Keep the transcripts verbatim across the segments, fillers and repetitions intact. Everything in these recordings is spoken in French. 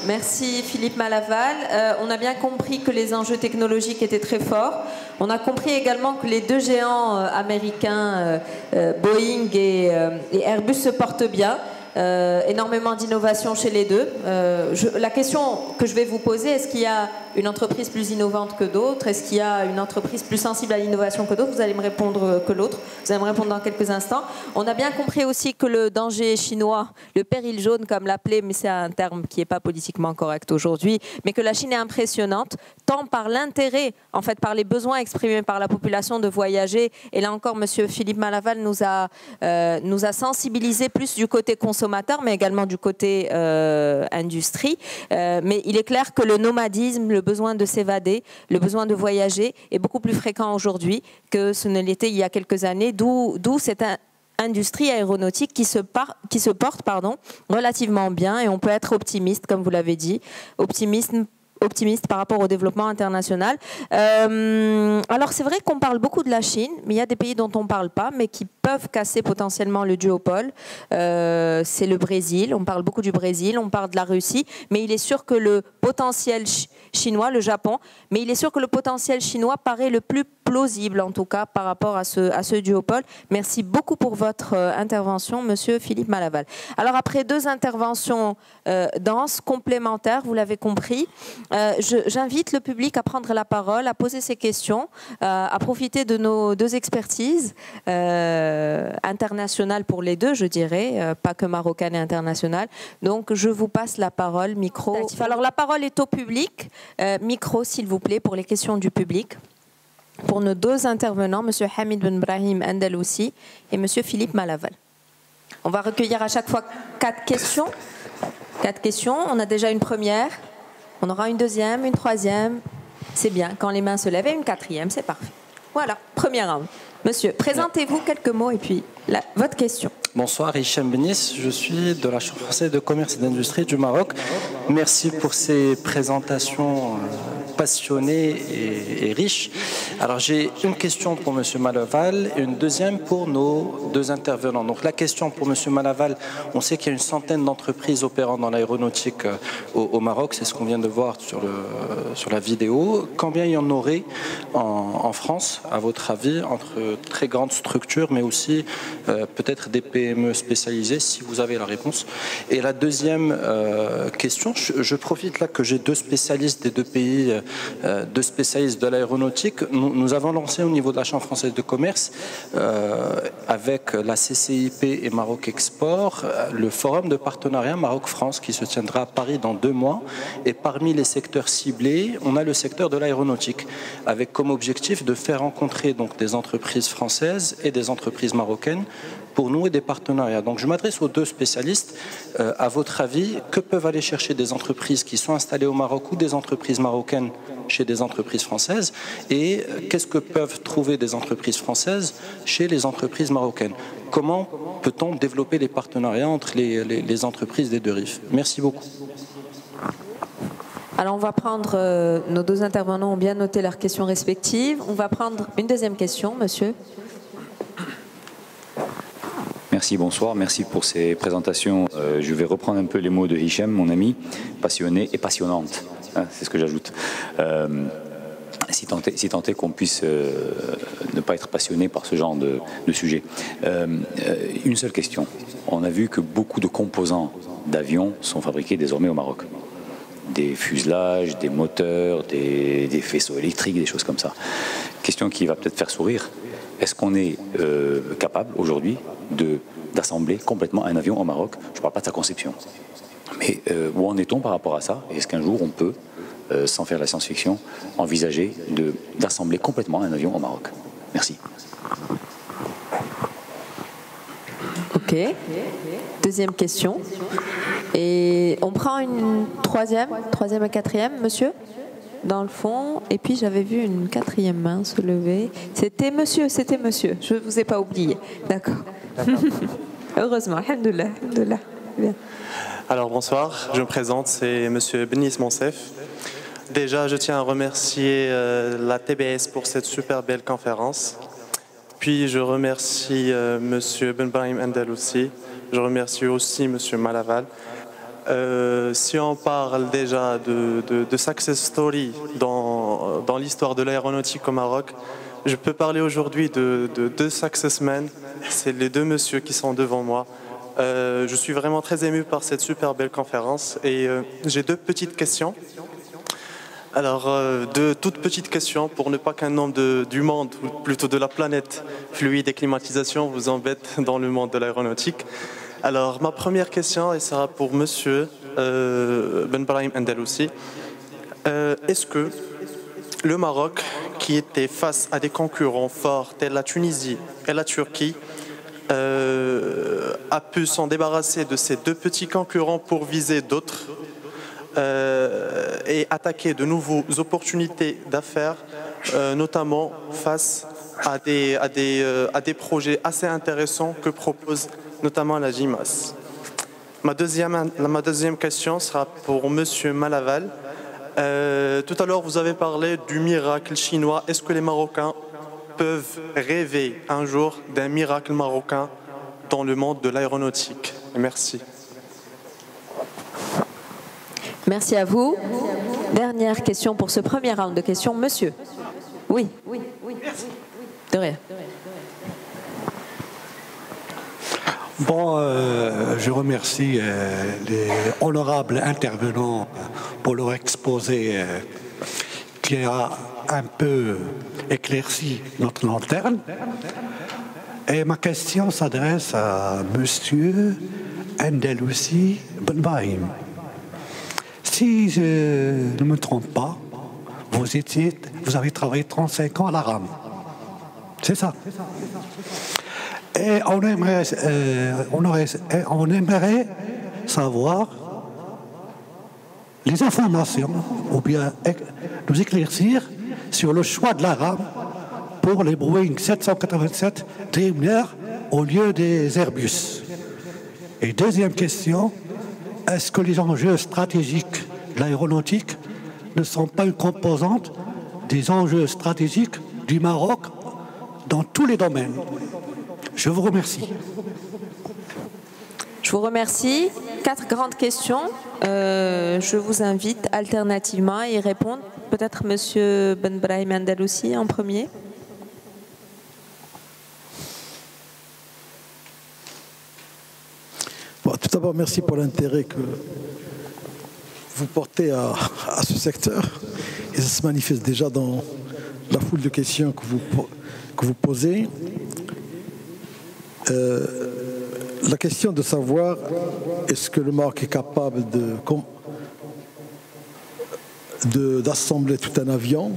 Merci Philippe Malaval. Euh, on a bien compris que les enjeux technologiques étaient très forts. On a compris également que les deux géants euh, américains, euh, euh, Boeing et, euh, et Airbus, se portent bien. Euh, énormément d'innovation chez les deux. Euh, je, la question que je vais vous poser, est-ce qu'il y a une entreprise plus innovante que d'autres? Est-ce qu'il y a une entreprise plus sensible à l'innovation que d'autres? Vous allez me répondre que l'autre. Vous allez me répondre dans quelques instants. On a bien compris aussi que le danger chinois, le péril jaune comme l'appelait, mais c'est un terme qui n'est pas politiquement correct aujourd'hui, mais que la Chine est impressionnante, tant par l'intérêt, en fait par les besoins exprimés par la population de voyager. Et là encore, monsieur Philippe Malaval nous a, euh, nous a sensibilisés plus du côté consommateur, mais également du côté euh, industrie. Euh, mais il est clair que le nomadisme, le besoin de s'évader, le besoin de voyager est beaucoup plus fréquent aujourd'hui que ce ne l'était il y a quelques années, d'où d'où cette industrie aéronautique qui se, par, qui se porte pardon, relativement bien, et on peut être optimiste, comme vous l'avez dit, optimisme optimiste par rapport au développement international. Euh, alors c'est vrai qu'on parle beaucoup de la Chine, mais il y a des pays dont on ne parle pas, mais qui peuvent casser potentiellement le duopole. Euh, c'est le Brésil, on parle beaucoup du Brésil, on parle de la Russie, mais il est sûr que le potentiel ch chinois, le Japon, mais il est sûr que le potentiel chinois paraît le plus plausible, en tout cas, par rapport à ce, à ce duopole. Merci beaucoup pour votre euh, intervention, monsieur Philippe Malaval. Alors après deux interventions euh, denses, complémentaires, vous l'avez compris, Euh, j'invite le public à prendre la parole, à poser ses questions, euh, à profiter de nos deux expertises euh, internationales pour les deux, je dirais, euh, pas que marocaine et internationale. Donc, je vous passe la parole, micro. Alors, la parole est au public. Euh, micro, s'il vous plaît, pour les questions du public. Pour nos deux intervenants, monsieur Hamid Ben Brahim Andalousi et monsieur Philippe Malaval. On va recueillir à chaque fois quatre questions. Quatre questions. On a déjà une première. On aura une deuxième, une troisième. C'est bien, quand les mains se lèvent, et une quatrième, c'est parfait. Voilà, première round. Monsieur, présentez-vous quelques mots et puis la, votre question. Bonsoir, Hicham Benis, je suis de la Chambre française de commerce et d'industrie du Maroc. Merci pour ces présentations passionnées et, et riches. Alors j'ai une question pour Monsieur Malaval et une deuxième pour nos deux intervenants. Donc la question pour Monsieur Malaval, on sait qu'il y a une centaine d'entreprises opérant dans l'aéronautique au, au Maroc, c'est ce qu'on vient de voir sur, le, sur la vidéo. Combien il y en aurait en, en France, à votre avis, entre très grandes structures, mais aussi euh, peut-être des P M E spécialisées, si vous avez la réponse. Et la deuxième euh, question, je, je profite là que j'ai deux spécialistes des deux pays, euh, deux spécialistes de l'aéronautique. Nous, nous avons lancé au niveau de la Chambre française de commerce, euh, avec la C C I P et Maroc Export, le forum de partenariat Maroc-France qui se tiendra à Paris dans deux mois. Et parmi les secteurs ciblés, on a le secteur de l'aéronautique, avec comme objectif de faire rencontrer donc des entreprises françaises et des entreprises marocaines pour nous et des partenariats. Donc je m'adresse aux deux spécialistes. Euh, à votre avis, que peuvent aller chercher des entreprises qui sont installées au Maroc ou des entreprises marocaines chez des entreprises françaises, et qu'est-ce que peuvent trouver des entreprises françaises chez les entreprises marocaines? Comment peut-on développer les partenariats entre les, les, les entreprises des deux rives? Merci beaucoup. Alors on va prendre, euh, nos deux intervenants ont bien noté leurs questions respectives. On va prendre une deuxième question, monsieur. Merci, bonsoir. Merci pour ces présentations. Euh, je vais reprendre un peu les mots de Hicham, mon ami, passionnée et passionnante. Hein, c'est ce que j'ajoute. Euh, si tant est, si tant est qu'on puisse euh, ne pas être passionné par ce genre de, de sujet. Euh, euh, une seule question. On a vu que beaucoup de composants d'avions sont fabriqués désormais au Maroc. Des fuselages, des moteurs, des, des faisceaux électriques, des choses comme ça. Question qui va peut-être faire sourire. Est-ce qu'on est euh, capable aujourd'hui d'assembler complètement un avion au Maroc? Je ne parle pas de sa conception. Mais euh, où en est-on par rapport à ça? Est-ce qu'un jour on peut, euh, sans faire la science-fiction, envisager d'assembler complètement un avion au Maroc? Merci. Ok. Deuxième question. Et on prend une troisième, troisième et quatrième, monsieur, dans le fond. Et puis j'avais vu une quatrième main se lever. C'était monsieur, c'était monsieur. Je ne vous ai pas oublié. D'accord. Heureusement. Alhamdoulilah. Alhamdoulilah. Bien. Alors bonsoir, je me présente, c'est monsieur Benis Monsef. Déjà, je tiens à remercier euh, la T B S pour cette super belle conférence. Puis je remercie euh, monsieur Ben Brahim Andalousi. Je remercie aussi monsieur Malaval. Euh, si on parle déjà de, de, de success story dans, dans l'histoire de l'aéronautique au Maroc, je peux parler aujourd'hui de, de deux successmen. C'est les deux messieurs qui sont devant moi. Euh, je suis vraiment très ému par cette super belle conférence et euh, j'ai deux petites questions. Alors, euh, deux toutes petites questions pour ne pas qu'un homme de, du monde, ou plutôt de la planète fluide et climatisation vous embête dans le monde de l'aéronautique. Alors, ma première question, elle sera pour monsieur euh, Ben Brahim Andalousi. Euh, Est-ce que le Maroc, qui était face à des concurrents forts tels la Tunisie et la Turquie, Euh, a pu s'en débarrasser de ces deux petits concurrents pour viser d'autres euh, et attaquer de nouvelles opportunités d'affaires, euh, notamment face à des, à, des, euh, à des projets assez intéressants que propose notamment la G I M A S. Ma deuxième, ma deuxième question sera pour monsieur Malaval. Euh, tout à l'heure, vous avez parlé du miracle chinois. Est-ce que les Marocains peuvent rêver un jour d'un miracle marocain dans le monde de l'aéronautique? Merci. Merci à vous. Dernière question pour ce premier round de questions. Monsieur. Oui. Oui. De rien. Bon, euh, je remercie euh, les honorables intervenants pour leur exposé euh, qui a un peu éclairci notre lanterne. Et ma question s'adresse à monsieur Andalousi Ben Brahim. Si je ne me trompe pas, vous étiez, vous avez travaillé trente-cinq ans à la RAM. C'est ça. Et on aimerait, euh, on aurait, on aimerait savoir les informations, ou bien nous éclaircir sur le choix de la RAM pour les Boeing sept cent quatre-vingt-sept Dreamliner au lieu des Airbus. Et deuxième question, est-ce que les enjeux stratégiques de l'aéronautique ne sont pas une composante des enjeux stratégiques du Maroc dans tous les domaines? Je vous remercie. Je vous remercie. Quatre grandes questions. Euh, je vous invite alternativement à y répondre. Peut-être monsieur Ben Brahim Andalousi en premier. Bon, tout d'abord, merci pour l'intérêt que vous portez à, à ce secteur. Et ça se manifeste déjà dans la foule de questions que vous, que vous posez. Euh, la question de savoir est-ce que le Maroc est capable de, de, d'assembler tout un avion.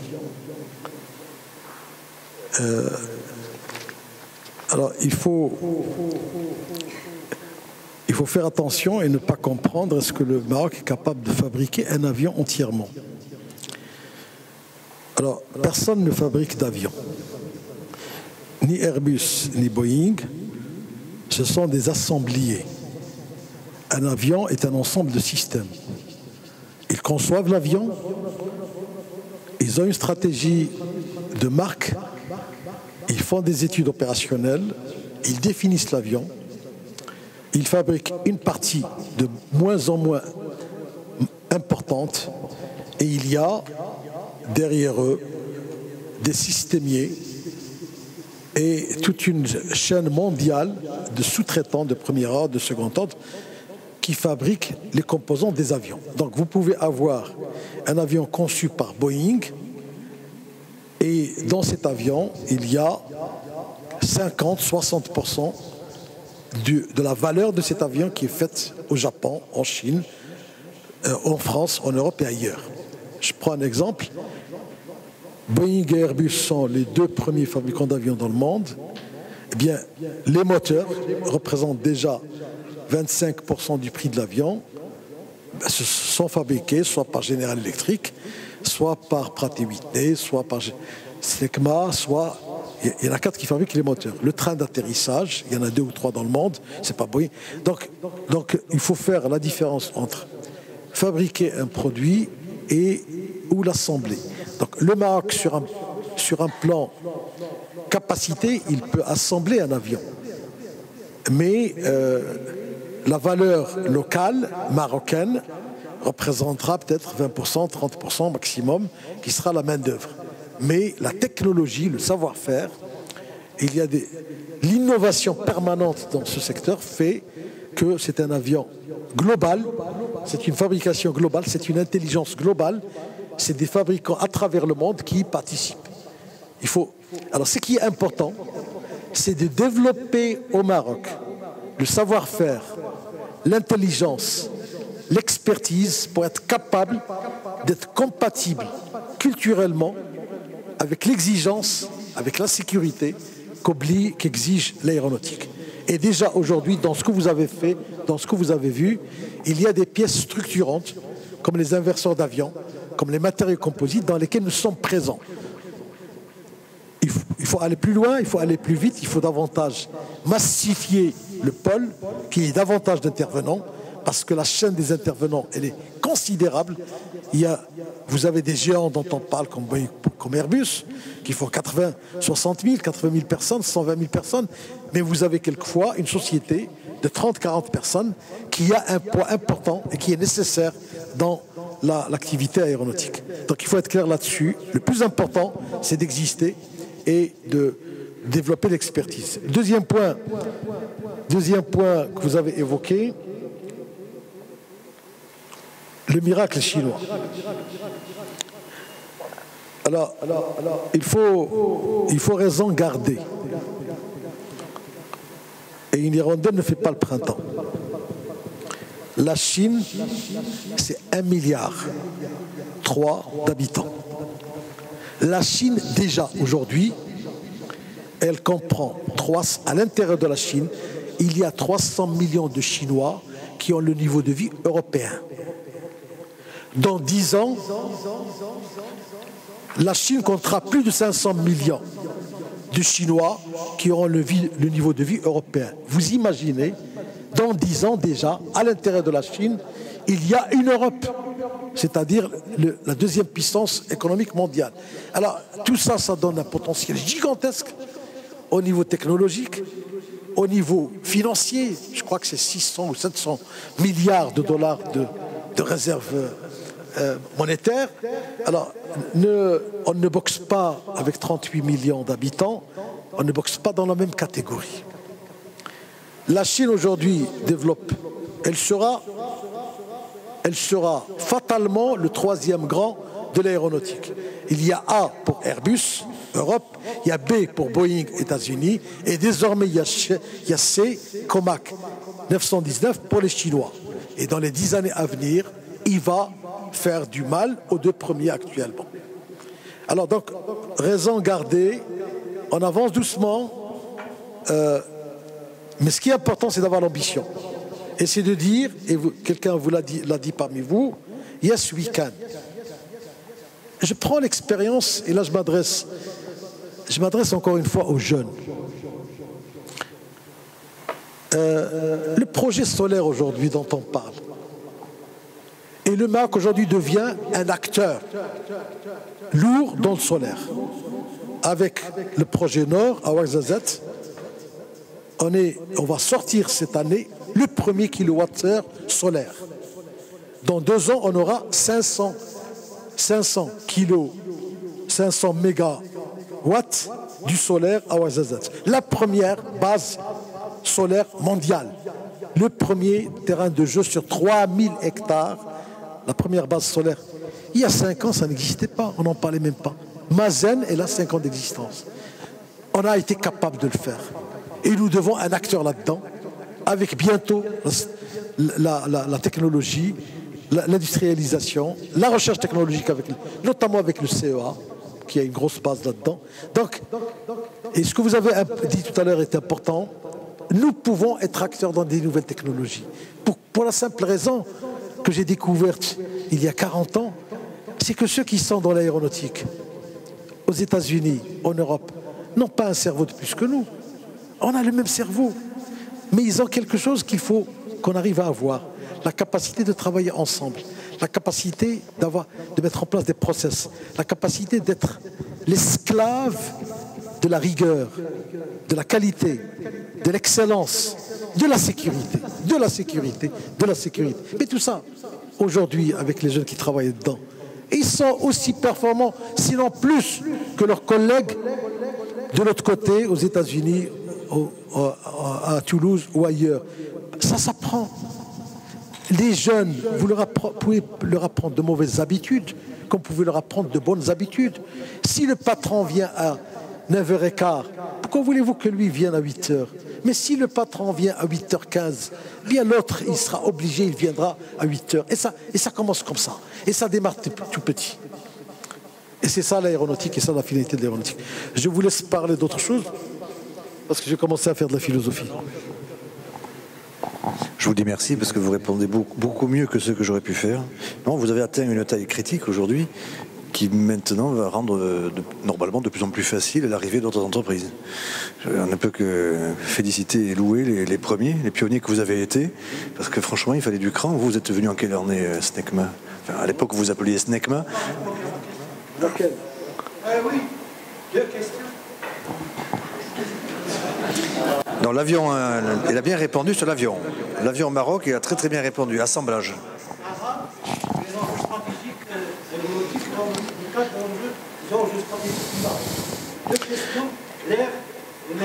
Euh, alors il faut, il faut faire attention et ne pas comprendre est-ce que le Maroc est capable de fabriquer un avion entièrement. Alors personne ne fabrique d'avion. Ni Airbus, ni Boeing, ce sont des assembliers. Un avion est un ensemble de systèmes. Ils conçoivent l'avion, ils ont une stratégie de marque, ils font des études opérationnelles, ils définissent l'avion, ils fabriquent une partie de moins en moins importante et il y a derrière eux des systémiers et toute une chaîne mondiale de sous-traitants de premier ordre, de second ordre, qui fabriquent les composants des avions. Donc vous pouvez avoir un avion conçu par Boeing, et dans cet avion, il y a cinquante à soixante pour cent du, de la valeur de cet avion qui est faite au Japon, en Chine, euh, en France, en Europe et ailleurs. Je prends un exemple. Boeing et Airbus sont les deux premiers fabricants d'avions dans le monde. Eh bien, les moteurs représentent déjà vingt-cinq pour cent du prix de l'avion. Ben, ce sont fabriqués soit par General Electric, soit par Pratt et Whitney, soit par Snecma, soit... Il y en a quatre qui fabriquent les moteurs. Le train d'atterrissage, il y en a deux ou trois dans le monde, c'est pas Boeing. Donc, donc, il faut faire la différence entre fabriquer un produit et ou l'assembler. Donc le Maroc, sur un, sur un plan capacité, il peut assembler un avion. Mais euh, la valeur locale marocaine représentera peut-être vingt pour cent, trente pour cent maximum, qui sera la main-d'œuvre. Mais la technologie, le savoir-faire, il y a des... l'innovation permanente dans ce secteur fait que c'est un avion global, c'est une fabrication globale, c'est une intelligence globale, c'est des fabricants à travers le monde qui y participent. Il faut... Alors ce qui est important, c'est de développer au Maroc le savoir-faire, l'intelligence, l'expertise pour être capable d'être compatible culturellement avec l'exigence, avec la sécurité qu'exige l'aéronautique. Et déjà aujourd'hui, dans ce que vous avez fait, dans ce que vous avez vu, il y a des pièces structurantes, comme les inverseurs d'avion, comme les matériaux composites, dans lesquels nous sommes présents. Il faut, il faut aller plus loin, il faut aller plus vite, il faut davantage massifier le pôle, qu'il y ait davantage d'intervenants, parce que la chaîne des intervenants, elle est considérable. Il y a, vous avez des géants dont on parle comme, comme Airbus, qui font quatre-vingts, soixante mille, quatre-vingt mille personnes, cent vingt mille personnes, mais vous avez quelquefois une société de trente, quarante personnes qui a un poids important et qui est nécessaire dans l'activité la, aéronautique. Donc il faut être clair là-dessus. Le plus important, c'est d'exister et de développer l'expertise. Deuxième point, deuxième point que vous avez évoqué, le miracle chinois. Alors, alors, alors il, faut, il faut raison garder. Et une hirondelle ne fait pas le printemps. La Chine, c'est un milliard trois d'habitants. La Chine, déjà aujourd'hui, elle comprend trois, à l'intérieur de la Chine, il y a trois cents millions de Chinois qui ont le niveau de vie européen. Dans dix ans, la Chine comptera plus de cinq cents millions de Chinois qui auront le, vie, le niveau de vie européen. Vous imaginez, dans dix ans déjà, à l'intérieur de la Chine, il y a une Europe, c'est-à-dire la deuxième puissance économique mondiale. Alors, tout ça, ça donne un potentiel gigantesque au niveau technologique, au niveau financier. Je crois que c'est six cents ou sept cents milliards de dollars de, de réserves euh, monétaires. Alors, ne, on ne boxe pas avec trente-huit millions d'habitants, on ne boxe pas dans la même catégorie. La Chine aujourd'hui développe, elle sera, elle sera fatalement le troisième grand de l'aéronautique. Il y a A pour Airbus, Europe, il y a B pour Boeing, États-Unis, et désormais il y a C, il y a C Comac neuf cent dix-neuf pour les Chinois. Et dans les dix années à venir, il va faire du mal aux deux premiers actuellement. Alors donc, raison gardée, on avance doucement, euh, mais ce qui est important, c'est d'avoir l'ambition. Et c'est de dire, et quelqu'un vous l'a dit, l'a dit parmi vous, yes we can. Je prends l'expérience, et là je m'adresse, je m'adresse encore une fois aux jeunes. Euh, le projet solaire aujourd'hui dont on parle, et le Maroc aujourd'hui devient un acteur lourd dans le solaire. Avec le projet Nord à Ouarzazate, on, est, on va sortir cette année le premier kilowattheure solaire. Dans deux ans, on aura cinq cents, cinq cents kilos, cinq cents mégawatts du solaire à Ouarzazate. La première base solaire mondiale. Le premier terrain de jeu sur trois mille hectares. La première base solaire. Il y a cinq ans, ça n'existait pas. On n'en parlait même pas. Mazen, elle a cinq ans d'existence. On a été capable de le faire. Et nous devons un acteur là-dedans, avec bientôt la, la, la technologie, l'industrialisation, la recherche technologique, avec, notamment avec le C E A, qui a une grosse base là-dedans. Donc, et ce que vous avez dit tout à l'heure est important, nous pouvons être acteurs dans des nouvelles technologies. Pour, pour la simple raison que j'ai découverte il y a quarante ans, c'est que ceux qui sont dans l'aéronautique, aux États-Unis, en Europe, n'ont pas un cerveau de plus que nous. On a le même cerveau, mais ils ont quelque chose qu'il faut qu'on arrive à avoir. La capacité de travailler ensemble, la capacité d'avoir, de mettre en place des process, la capacité d'être l'esclave de la rigueur, de la qualité, de l'excellence de la sécurité, de la sécurité, de la sécurité. Mais tout ça, aujourd'hui, avec les jeunes qui travaillent dedans, ils sont aussi performants, sinon plus, que leurs collègues de l'autre côté, aux États-Unis, à Toulouse ou ailleurs. Ça s'apprend. Les jeunes, vous leur pouvez leur apprendre de mauvaises habitudes, comme vous pouvez leur apprendre de bonnes habitudes. Si le patron vient à neuf heures quinze, pourquoi voulez-vous que lui vienne à huit heures? Mais si le patron vient à huit heures quinze, bien l'autre, il sera obligé, il viendra à huit heures. Et ça, et ça commence comme ça. Et ça démarre tout petit. Et c'est ça l'aéronautique, et ça la finalité de l'aéronautique. Je vous laisse parler d'autre chose, parce que j'ai commencé à faire de la philosophie. Je vous dis merci parce que vous répondez beaucoup, beaucoup mieux que ce que j'aurais pu faire. Non, vous avez atteint une taille critique aujourd'hui qui maintenant va rendre de, normalement de plus en plus facile l'arrivée d'autres entreprises. On ne peut que féliciter et louer les, les premiers, les pionniers que vous avez été, parce que franchement il fallait du cran. Vous êtes venu en quelle année, euh, SNECMA? Enfin, à l'époque vous vous appeliez SNECMA. Laquelle? Ah oui, deux questions. Non, l'avion, euh, il a bien répondu sur l'avion. L'avion au Maroc, il a très très bien répondu. Assemblage. Les enjeux stratégiques, aéronautiques, dans le cadre des enjeux stratégiques. Deux questions, l'air et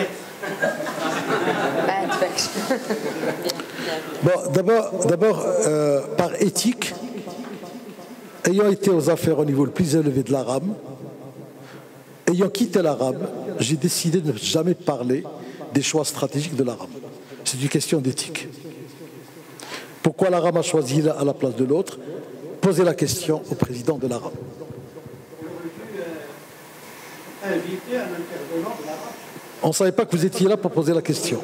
maître. Bon, d'abord, d'abord euh, par éthique, ayant été aux affaires au niveau le plus élevé de l'arabe, ayant quitté l'arabe, j'ai décidé de ne jamais parler des choix stratégiques de l'arabe. C'est une question d'éthique. Pourquoi l'arabe a choisi à la place de l'autre? Posez la question au président de l'arabe. On ne savait pas que vous étiez là pour poser la question.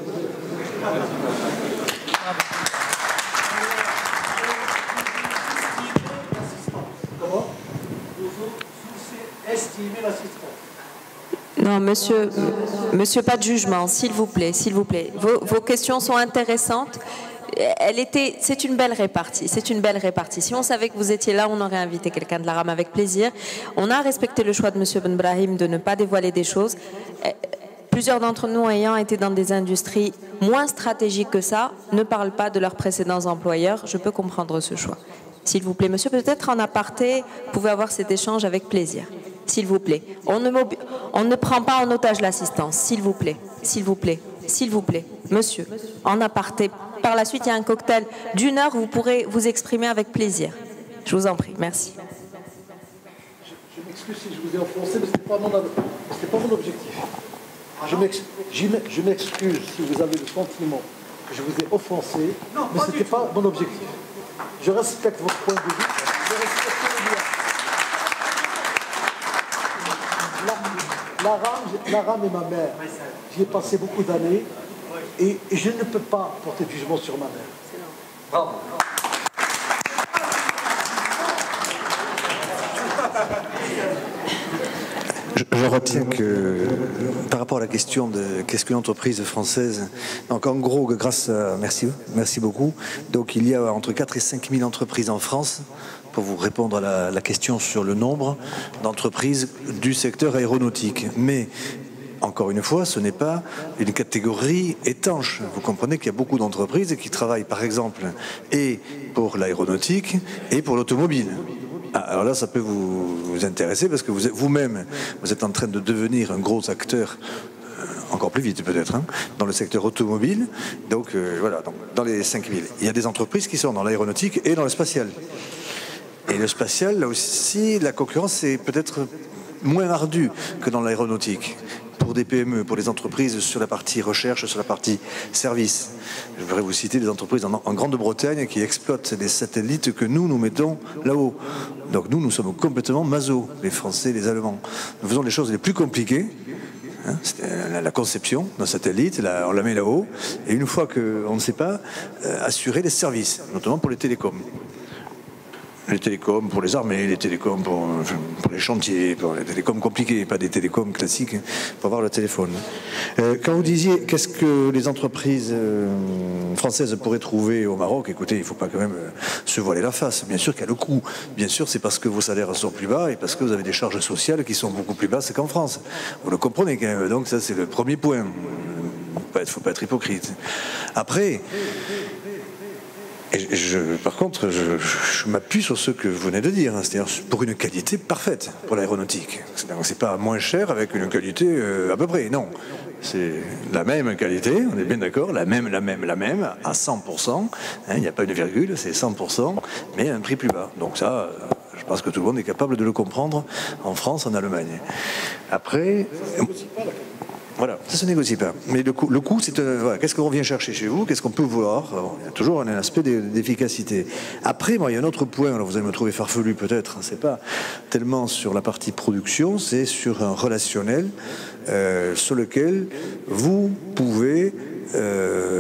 Comment vous estimez l'assistance? Non, monsieur, monsieur, pas de jugement, s'il vous plaît, s'il vous plaît. Vos, vos questions sont intéressantes. Elle était, c'est une belle répartie, c'est une belle répartie. Si on savait que vous étiez là, on aurait invité quelqu'un de l'arabe avec plaisir. On a respecté le choix de monsieur Ben Brahim de ne pas dévoiler des choses. Plusieurs d'entre nous ayant été dans des industries moins stratégiques que ça, ne parlent pas de leurs précédents employeurs. Je peux comprendre ce choix. S'il vous plaît, monsieur, peut-être en aparté, vous pouvez avoir cet échange avec plaisir. S'il vous plaît. On ne, on ne prend pas en otage l'assistance. S'il vous plaît. S'il vous plaît. S'il vous plaît. Monsieur, en aparté. Par la suite, il y a un cocktail d'une heure où vous pourrez vous exprimer avec plaisir. Je vous en prie. Merci. Je, je m'excuse si je vous ai offensé, mais ce n'était pas, pas mon objectif. Je m'excuse si vous avez le sentiment que je vous ai offensé, non, mais ce n'était pas mon objectif. Je respecte votre point de vue. Je respecte le mien. L'arabe est ma mère. J'y ai passé beaucoup d'années et, et je ne peux pas porter de jugement sur ma mère. Bravo. Je, je retiens que par rapport à la question de qu'est-ce qu'une entreprise française, donc en gros, grâce à, merci, merci beaucoup. Donc il y a entre quatre et cinq mille entreprises en France. Pour vous répondre à la, la question sur le nombre d'entreprises du secteur aéronautique. Mais, encore une fois, ce n'est pas une catégorie étanche. Vous comprenez qu'il y a beaucoup d'entreprises qui travaillent, par exemple, et pour l'aéronautique et pour l'automobile. Ah, alors là, ça peut vous, vous intéresser parce que vous, vous-même, vous êtes en train de devenir un gros acteur, euh, encore plus vite peut-être, hein, dans le secteur automobile. Donc, euh, voilà, donc, dans les cinq mille. Il y a des entreprises qui sont dans l'aéronautique et dans le spatial. Et le spatial, là aussi, la concurrence est peut-être moins ardue que dans l'aéronautique. Pour des P M E, pour les entreprises sur la partie recherche, sur la partie service. Je voudrais vous citer des entreprises en, en Grande-Bretagne qui exploitent des satellites que nous, nous mettons là-haut. Donc nous, nous sommes complètement maso, les Français, les Allemands. Nous faisons les choses les plus compliquées. Hein, la, la conception d'un satellite, la, on la met là-haut. Et une fois qu'on ne sait pas, euh, assurer les services, notamment pour les télécoms. Les télécoms pour les armées, les télécoms pour, pour les chantiers, pour les télécoms compliqués, pas des télécoms classiques, pour avoir le téléphone. Euh, quand vous disiez qu'est-ce que les entreprises euh, françaises pourraient trouver au Maroc, écoutez, il ne faut pas quand même euh, se voiler la face. Bien sûr qu'il y a le coût. Bien sûr, c'est parce que vos salaires sont plus bas et parce que vous avez des charges sociales qui sont beaucoup plus basses qu'en France. Vous le comprenez quand même. Donc ça, c'est le premier point. pas être, faut pas être hypocrite. Après, et je, par contre, je, je, je m'appuie sur ce que vous venez de dire, hein, c'est-à-dire pour une qualité parfaite pour l'aéronautique. C'est pas moins cher avec une qualité euh, à peu près, non. C'est la même qualité, on est bien d'accord, la même, la même, la même, à cent pour cent. Il n'y a pas une virgule, c'est cent pour cent, mais à un prix plus bas. Donc ça, euh, je pense que tout le monde est capable de le comprendre en France, en Allemagne. Après... Voilà, ça se négocie pas. Mais le coût, le coût c'est euh, voilà, qu'est-ce qu'on vient chercher chez vous, qu'est-ce qu'on peut vouloir. Alors, il y a toujours un aspect d'efficacité. Après, moi, il y a un autre point, alors vous allez me trouver farfelu peut-être, c'est pas tellement sur la partie production, c'est sur un relationnel euh, sur lequel vous pouvez euh,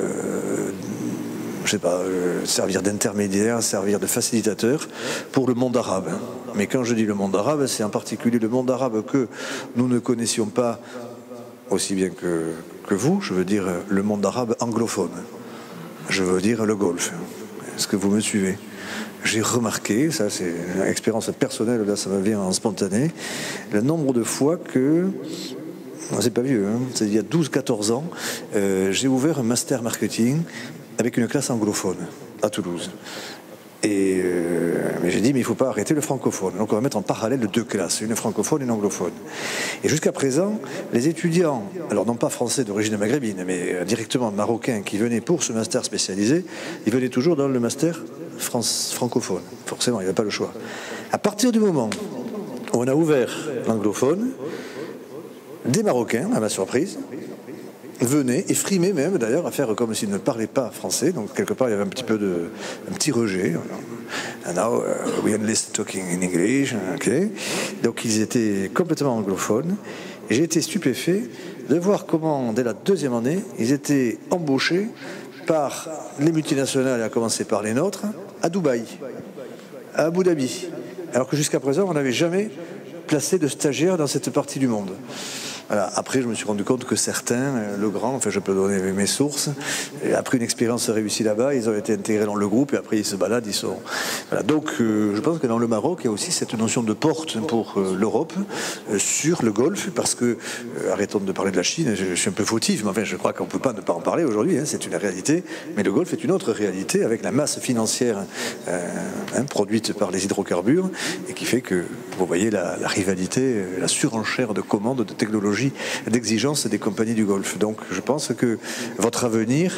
je sais pas, euh, servir d'intermédiaire, servir de facilitateur pour le monde arabe. Mais quand je dis le monde arabe, c'est en particulier le monde arabe que nous ne connaissions pas aussi bien que, que vous, je veux dire le monde arabe anglophone. Je veux dire le Golfe. Est-ce que vous me suivez? J'ai remarqué, ça c'est une expérience personnelle, là ça me vient en spontané, le nombre de fois que, c'est pas vieux, hein, c'est il y a douze quatorze ans, euh, j'ai ouvert un master marketing avec une classe anglophone à Toulouse. Et euh, mais j'ai dit, mais il ne faut pas arrêter le francophone. Donc on va mettre en parallèle deux classes, une francophone et une anglophone. Et jusqu'à présent, les étudiants, alors non pas français d'origine maghrébine, mais euh, directement marocains qui venaient pour ce master spécialisé, ils venaient toujours dans le master France, francophone. Forcément, il n'y avait pas le choix. À partir du moment où on a ouvert l'anglophone, des Marocains, à ma surprise, venaient et frimaient même d'ailleurs à faire comme s'ils ne parlaient pas français, donc quelque part il y avait un petit peu de un petit rejet. And now uh, we enlist talking in English, okay. Donc ils étaient complètement anglophones et j'ai été stupéfait de voir comment dès la deuxième année ils étaient embauchés par les multinationales, à commencer par les nôtres, à Dubaï, à Abu Dhabi, alors que jusqu'à présent on n'avait jamais placé de stagiaires dans cette partie du monde. Voilà. Après, je me suis rendu compte que certains, le grand, enfin je peux donner mes sources, après une expérience réussie là-bas, ils ont été intégrés dans le groupe et après ils se baladent, ils sont... Voilà. Donc euh, je pense que dans le Maroc, il y a aussi cette notion de porte pour euh, l'Europe euh, sur le Golfe, parce que, euh, arrêtons de parler de la Chine, je, je suis un peu fautif, mais enfin je crois qu'on ne peut pas ne pas en parler aujourd'hui, hein, c'est une réalité, mais le Golfe est une autre réalité avec la masse financière euh, hein, produite par les hydrocarbures et qui fait que, vous voyez, la, la rivalité, la surenchère de commandes, de technologies, d'exigence des compagnies du Golfe. Donc je pense que votre avenir,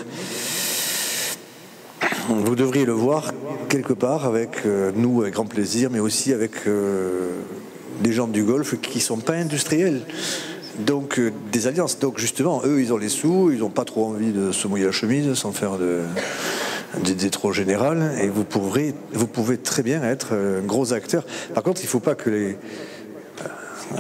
vous devriez le voir quelque part avec euh, nous, avec grand plaisir, mais aussi avec euh, des gens du Golfe qui ne sont pas industriels. Donc euh, des alliances. Donc justement, eux, ils ont les sous, ils n'ont pas trop envie de se mouiller la chemise sans faire de... des trop générales, et vous pourrez, vous pouvez très bien être un gros acteur. Par contre, il ne faut pas que les... Euh,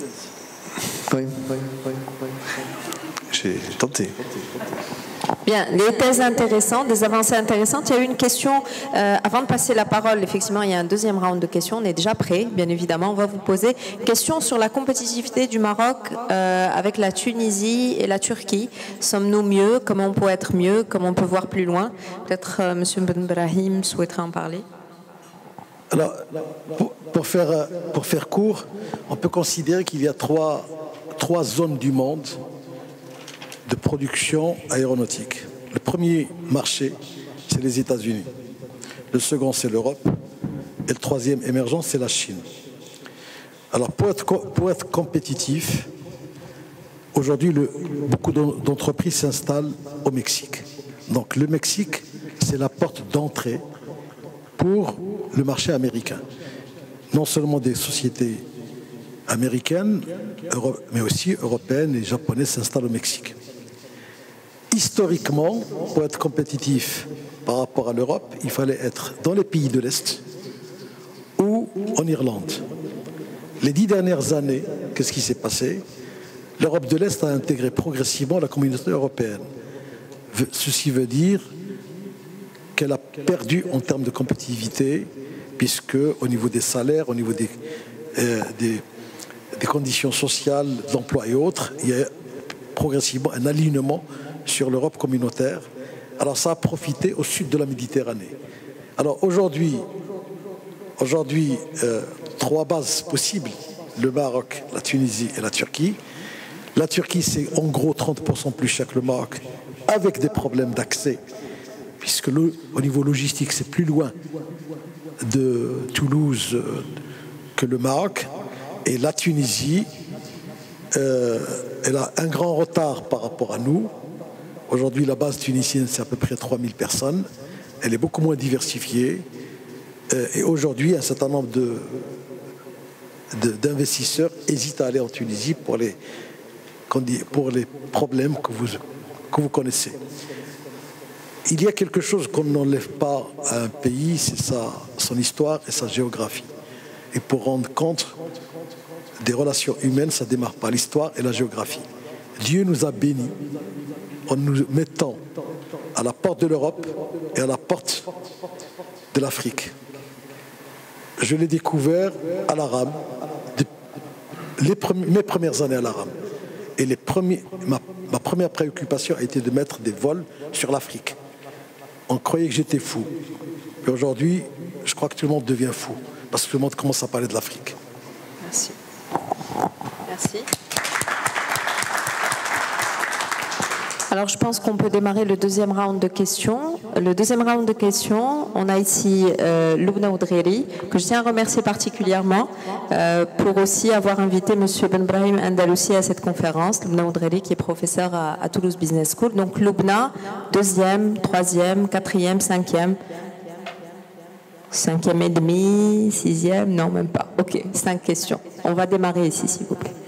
oui, oui, oui, oui. J'ai tenté. Bien, les thèses intéressantes, des avancées intéressantes. Il y a eu une question, euh, avant de passer la parole, effectivement, il y a un deuxième round de questions. On est déjà prêt, bien évidemment. On va vous poser question sur la compétitivité du Maroc euh, avec la Tunisie et la Turquie. Sommes-nous mieux? Comment on peut être mieux? Comment on peut voir plus loin? Peut-être euh, M. Ben Brahim souhaiterait en parler. Alors, pour, pour, faire, pour faire court, on peut considérer qu'il y a trois, trois zones du monde de production aéronautique. Le premier marché, c'est les États-Unis. Le second, c'est l'Europe. Et le troisième émergent, c'est la Chine. Alors, pour être, pour être compétitif, aujourd'hui, beaucoup d'entreprises s'installent au Mexique. Donc, le Mexique, c'est la porte d'entrée pour le marché américain. Non seulement des sociétés américaines, mais aussi européennes et japonaises s'installent au Mexique. Historiquement, pour être compétitif par rapport à l'Europe, il fallait être dans les pays de l'Est ou en Irlande. Les dix dernières années, qu'est-ce qui s'est passé? L'Europe de l'Est a intégré progressivement la communauté européenne. Ceci veut dire qu'elle a perdu en termes de compétitivité, puisque au niveau des salaires, au niveau des, euh, des, des conditions sociales, d'emploi et autres, il y a progressivement un alignement sur l'Europe communautaire. Alors ça a profité au sud de la Méditerranée. Alors aujourd'hui, aujourd'hui euh, trois bases possibles, le Maroc, la Tunisie et la Turquie. La Turquie, c'est en gros trente pour cent plus cher que le Maroc, avec des problèmes d'accès, puisque le, au niveau logistique, c'est plus loin de Toulouse que le Maroc. Et la Tunisie, euh, elle a un grand retard par rapport à nous. Aujourd'hui, la base tunisienne, c'est à peu près trois mille personnes. Elle est beaucoup moins diversifiée. Euh, et aujourd'hui, un certain nombre de, de, d'investisseurs hésitent à aller en Tunisie pour les, pour les problèmes que vous, que vous connaissez. Il y a quelque chose qu'on n'enlève pas à un pays, c'est sa, son histoire et sa géographie. Et pour rendre compte des relations humaines, ça démarre par l'histoire et la géographie. Dieu nous a bénis en nous mettant à la porte de l'Europe et à la porte de l'Afrique. Je l'ai découvert à l'Aram, les premiers, mes premières années à l'Aram. Et les premiers, ma, ma première préoccupation a été de mettre des vols sur l'Afrique. On croyait que j'étais fou. Et aujourd'hui, je crois que tout le monde devient fou, parce que tout le monde commence à parler de l'Afrique. Merci. Merci. Alors, je pense qu'on peut démarrer le deuxième round de questions. Le deuxième round de questions, on a ici euh, Loubna Oudreri, que je tiens à remercier particulièrement euh, pour aussi avoir invité M. Ben Brahim Andalousi à cette conférence. Loubna Oudreri, qui est professeur à, à Toulouse Business School. Donc, Loubna, deuxième, troisième, quatrième, cinquième. Cinquième et demi, sixième, non, même pas. Ok, cinq questions. On va démarrer ici, s'il vous plaît.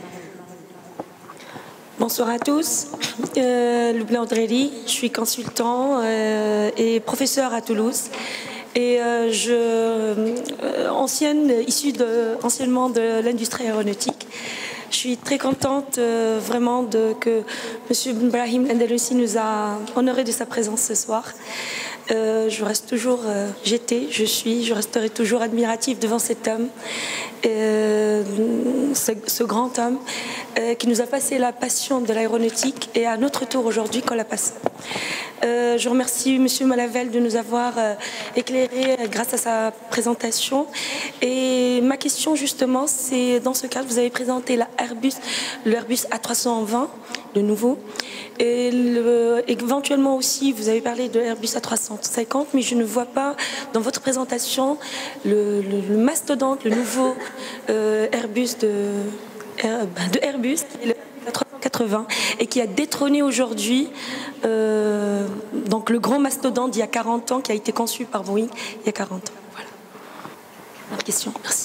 Bonsoir à tous. Euh, Loubna Oudreri, je suis consultant euh, et professeur à Toulouse. Et euh, je, euh, ancienne, issue de, anciennement de l'industrie aéronautique. Je suis très contente euh, vraiment de, que M. Ben Brahim Andalousi nous a honoré de sa présence ce soir. Euh, je reste toujours, euh, j'étais, je suis, je resterai toujours admirative devant cet homme, euh, ce, ce grand homme euh, qui nous a passé la passion de l'aéronautique et à notre tour aujourd'hui qu'on la passe. Euh, je remercie M. Malavel de nous avoir euh, éclairé euh, grâce à sa présentation. Et ma question justement, c'est dans ce cadre, vous avez présenté la Airbus, le Airbus A trois cent vingt, de nouveau. Et le, éventuellement aussi, vous avez parlé de Airbus A trois cent cinquante, mais je ne vois pas dans votre présentation le, le, le mastodonte, le nouveau euh, Airbus de, euh, de Airbus, le A trois cent quatre-vingts, et qui a détrôné aujourd'hui euh, donc le grand mastodonte d'il y a quarante ans, qui a été conçu par Boeing il y a quarante ans. Voilà. Une question, merci.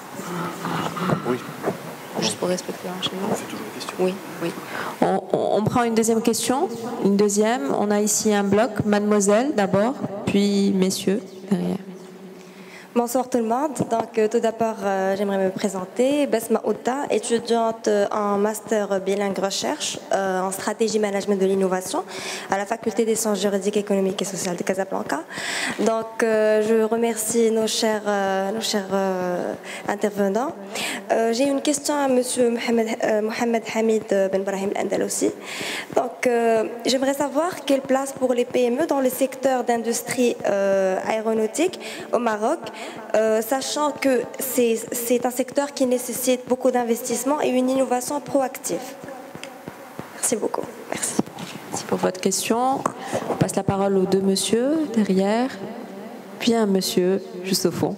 Oui. Juste pour respecter l'enchaînement. On fait toujours une question. Oui, oui. On, on, on prend une deuxième question. Une deuxième. On a ici un bloc. Mademoiselle d'abord, puis messieurs derrière. Bonsoir tout le monde. Donc, euh, tout d'abord, euh, j'aimerais me présenter. Besma Outa, étudiante euh, en master bilingue recherche euh, en stratégie management de l'innovation à la faculté des sciences juridiques, économiques et sociales de Casablanca. Donc, euh, je remercie nos chers, euh, nos chers euh, intervenants. Euh, J'ai une question à Monsieur Mohamed, euh, Mohamed Hamid Ben Brahim Andalousi. Donc, euh, j'aimerais savoir quelle place pour les P M E dans le secteur d'industrie euh, aéronautique au Maroc. Euh, sachant que c'est un secteur qui nécessite beaucoup d'investissement et une innovation proactive. Merci beaucoup. Merci. Merci pour votre question. On passe la parole aux deux messieurs derrière, puis un monsieur juste au fond.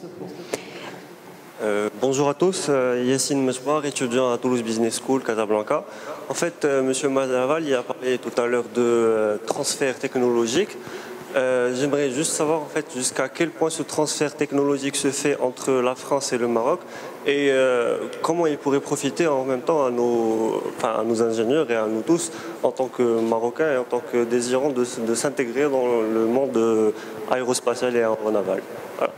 Euh, bonjour à tous, euh, Yassine Mesbrar, étudiant à Toulouse Business School, Casablanca. En fait, euh, monsieur Madaval, il a parlé tout à l'heure de euh, transfert technologique. Euh, J'aimerais juste savoir en fait jusqu'à quel point ce transfert technologique se fait entre la France et le Maroc et euh, comment il pourrait profiter en même temps à nos, enfin, à nos ingénieurs et à nous tous en tant que Marocains et en tant que désirants de, de s'intégrer dans le monde aérospatial et aéronaval. Voilà.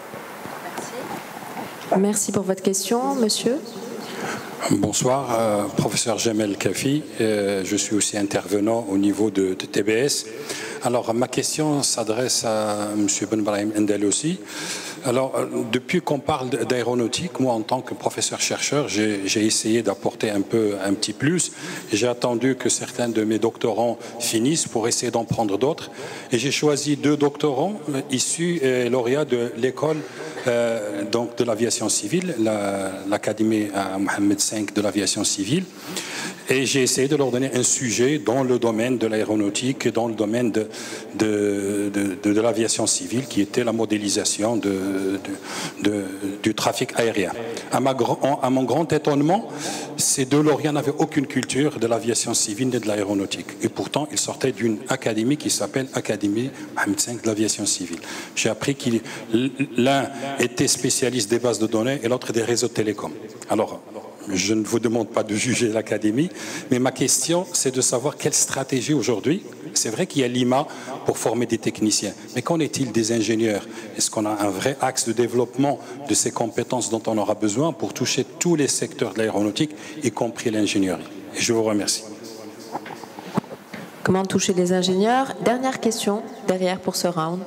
Merci. Merci pour votre question, monsieur. Bonsoir, euh, professeur Jamel Kafi. Euh, je suis aussi intervenant au niveau de, de T B S. Alors, ma question s'adresse à M. Ben Brahim Andalousi. Alors, euh, depuis qu'on parle d'aéronautique, moi, en tant que professeur-chercheur, j'ai essayé d'apporter un peu, un petit plus. J'ai attendu que certains de mes doctorants finissent pour essayer d'en prendre d'autres. Et j'ai choisi deux doctorants issus et lauréats de l'école euh, donc de l'aviation civile, l'Académie la, Mohamed cinq de l'aviation civile. Et j'ai essayé de leur donner un sujet dans le domaine de l'aéronautique, dans le domaine de, de, de, de, de l'aviation civile, qui était la modélisation de, de, de, du trafic aérien. À, ma, à mon grand étonnement, ces deux lauréats n'avaient aucune culture de l'aviation civile ni de l'aéronautique. Et pourtant, ils sortaient d'une académie qui s'appelle Académie Mohamed cinq de l'aviation civile. J'ai appris qu'il l'un était spécialiste des bases de données et l'autre des réseaux télécoms. Alors, je ne vous demande pas de juger l'académie, mais ma question, c'est de savoir quelle stratégie aujourd'hui. C'est vrai qu'il y a l'I M A pour former des techniciens, mais qu'en est-il des ingénieurs? Est-ce qu'on a un vrai axe de développement de ces compétences dont on aura besoin pour toucher tous les secteurs de l'aéronautique, y compris l'ingénierie? Et je vous remercie. Comment toucher les ingénieurs? Dernière question, derrière pour ce round.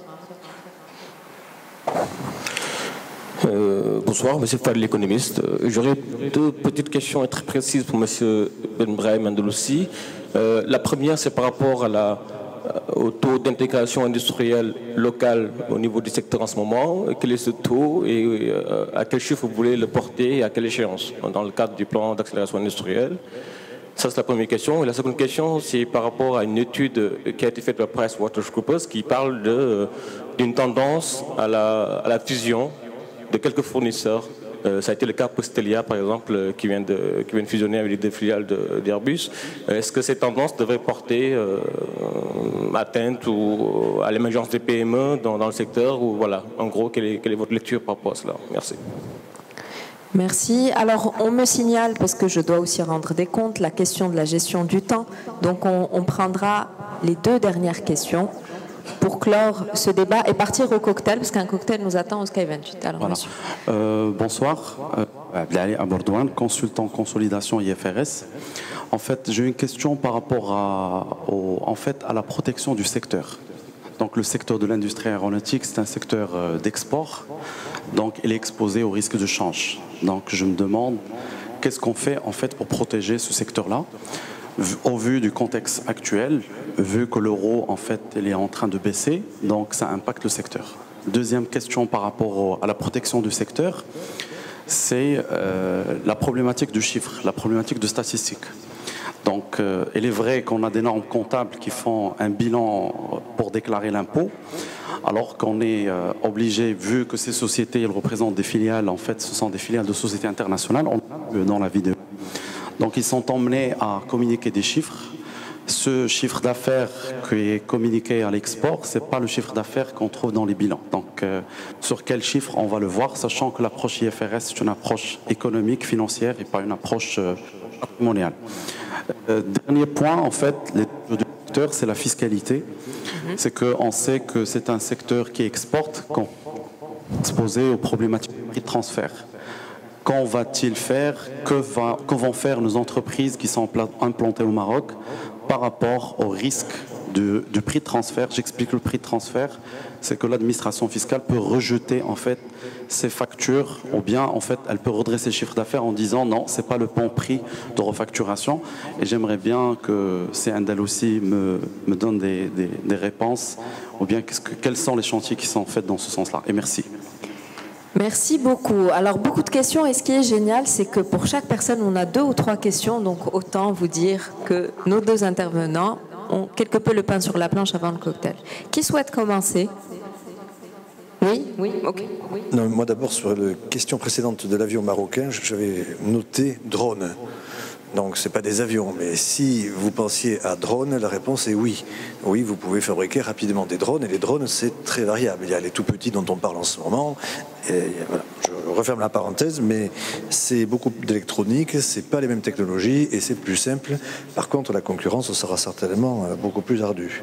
Euh, bonsoir, monsieur Fall, l'économiste. Euh, J'aurais deux petites questions très précises pour monsieur Ben Brahim Andalousi. Euh, la première, c'est par rapport à la, au taux d'intégration industrielle locale au niveau du secteur en ce moment. Quel est ce taux et euh, à quel chiffre vous voulez le porter et à quelle échéance dans le cadre du plan d'accélération industrielle? Ça, c'est la première question. Et la seconde question, c'est par rapport à une étude qui a été faite par PricewaterhouseCoopers qui parle d'une tendance à la, à la fusion de quelques fournisseurs. Euh, ça a été le cas pour Stelia, par exemple, qui vient de, qui vient de fusionner avec les deux filiales d'Airbus. Est-ce que ces tendances devraient porter euh, atteinte ou, à l'émergence des P M E dans, dans le secteur ou, voilà, en gros, quelle est, quelle est votre lecture par rapport à cela? Merci. Merci. Alors, on me signale, parce que je dois aussi rendre des comptes, la question de la gestion du temps. Donc, on, on prendra les deux dernières questions pour clore ce débat et partir au cocktail, parce qu'un cocktail nous attend au Sky vingt-huit. Alors, voilà. euh, bonsoir, Abdelali euh, Abordouane, consultant consolidation I F R S. En fait, j'ai une question par rapport à, au, en fait, à la protection du secteur. Donc, le secteur de l'industrie aéronautique, c'est un secteur euh, d'export, donc il est exposé au risque de change. Donc, je me demande, qu'est-ce qu'on fait en fait pour protéger ce secteur-là? Au vu du contexte actuel, vu que l'euro en fait il est en train de baisser, donc ça impacte le secteur. Deuxième question par rapport au, à la protection du secteur, c'est euh, la problématique du chiffre, la problématique de statistiques. Donc euh, il est vrai qu'on a des normes comptables qui font un bilan pour déclarer l'impôt, alors qu'on est euh, obligé, vu que ces sociétés elles représentent des filiales, en fait ce sont des filiales de sociétés internationales, on l'a vu dans la vidéo. Donc ils sont emmenés à communiquer des chiffres. Ce chiffre d'affaires qui est communiqué à l'export, ce n'est pas le chiffre d'affaires qu'on trouve dans les bilans. Donc euh, sur quel chiffre on va le voir, sachant que l'approche I F R S est une approche économique, financière et pas une approche euh, patrimoniale. Euh, dernier point, en fait, les du secteur, c'est la fiscalité. Mm-hmm. C'est qu'on sait que c'est un secteur qui exporte, qu'on est exposé aux problématiques de transfert. Quand va-t-il faire, que, va, que vont faire nos entreprises qui sont implantées au Maroc par rapport au risque du, du prix de transfert? J'explique le prix de transfert, c'est que l'administration fiscale peut rejeter en fait ces factures, ou bien en fait elle peut redresser le chiffre d'affaires en disant non, c'est pas le bon prix de refacturation. Et j'aimerais bien que C. Andalousi me, me donne des, des, des réponses, ou bien que, quels sont les chantiers qui sont faits dans ce sens-là. Et merci. Merci beaucoup. Alors, beaucoup de questions. Et ce qui est génial, c'est que pour chaque personne, on a deux ou trois questions. Donc, autant vous dire que nos deux intervenants ont quelque peu le pain sur la planche avant le cocktail. Qui souhaite commencer? Oui, oui, ok. Oui. Non, moi, d'abord, sur la question précédente de l'avion marocain, j'avais noté drone. Donc, ce n'est pas des avions, mais si vous pensiez à drone, la réponse est oui. Oui, vous pouvez fabriquer rapidement des drones, et les drones, c'est très variable. Il y a les tout petits dont on parle en ce moment. Et voilà. Je referme la parenthèse, mais c'est beaucoup d'électronique, c'est pas les mêmes technologies, et c'est plus simple. Par contre, la concurrence sera certainement beaucoup plus ardue.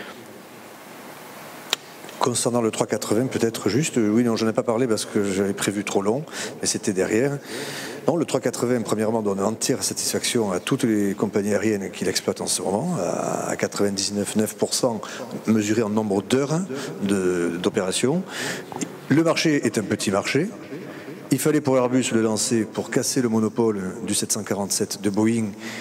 Concernant le trois cent quatre-vingts, peut-être juste, oui, non, je n'en ai pas parlé parce que j'avais prévu trop long, mais c'était derrière. Non, le trois cent quatre-vingts, premièrement, donne entière satisfaction à toutes les compagnies aériennes qui l'exploitent en ce moment, à quatre-vingt-dix-neuf virgule neuf pour cent mesuré en nombre d'heures d'opération. Le marché est un petit marché. Il fallait pour Airbus le lancer pour casser le monopole du sept cent quarante-sept de Boeing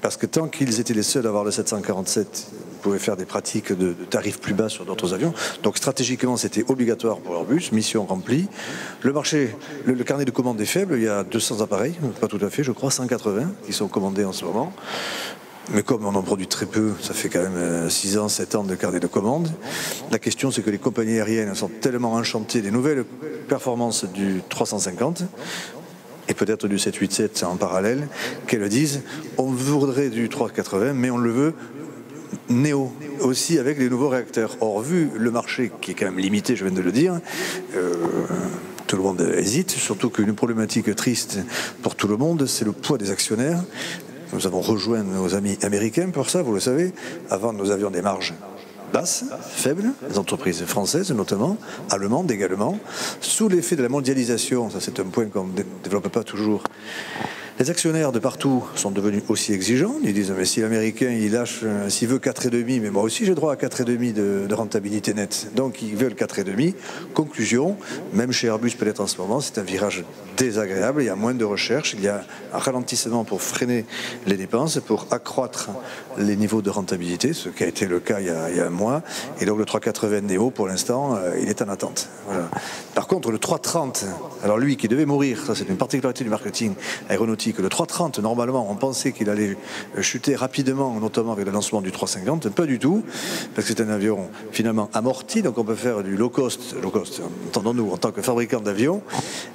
Parce que tant qu'ils étaient les seuls à avoir le sept cent quarante-sept, ils pouvaient faire des pratiques de, de tarifs plus bas sur d'autres avions. Donc stratégiquement, c'était obligatoire pour Airbus, mission remplie. Le marché, le, le carnet de commandes est faible, il y a deux cents appareils, pas tout à fait, je crois, cent quatre-vingts qui sont commandés en ce moment. Mais comme on en produit très peu, ça fait quand même six ans, sept ans de carnet de commandes. La question, c'est que les compagnies aériennes sont tellement enchantées des nouvelles performances du trois cent cinquante, et peut-être du sept cent quatre-vingt-sept en parallèle, qu'elles disent on voudrait du trois cent quatre-vingts, mais on le veut néo, aussi avec les nouveaux réacteurs. Or, vu le marché qui est quand même limité, je viens de le dire, euh, tout le monde hésite, surtout qu'une problématique triste pour tout le monde, c'est le poids des actionnaires. Nous avons rejoint nos amis américains pour ça, vous le savez. Avant, nous avions des marges basses, faibles, les entreprises françaises notamment, allemandes également. Sous l'effet de la mondialisation, ça c'est un point qu'on ne développe pas toujours, les actionnaires de partout sont devenus aussi exigeants. Ils disent, mais si l'Américain, il lâche, s'il veut quatre virgule cinq, mais moi aussi j'ai droit à quatre virgule cinq de, de rentabilité nette. Donc ils veulent quatre virgule cinq. Conclusion, même chez Airbus peut-être en ce moment, c'est un virage désagréable. Il y a moins de recherche, il y a un ralentissement pour freiner les dépenses, pour accroître les niveaux de rentabilité, ce qui a été le cas il y a, il y a un mois. Et donc le trois cent quatre-vingts Neo, pour l'instant, euh, il est en attente. Voilà. Par contre, le trois cent trente, alors lui qui devait mourir, ça c'est une particularité du marketing aéronautique, le trois cent trente, normalement, on pensait qu'il allait chuter rapidement, notamment avec le lancement du trois cent cinquante, pas du tout, parce que c'est un avion finalement amorti, donc on peut faire du low cost, low cost, entendons-nous, en tant que fabricant d'avions,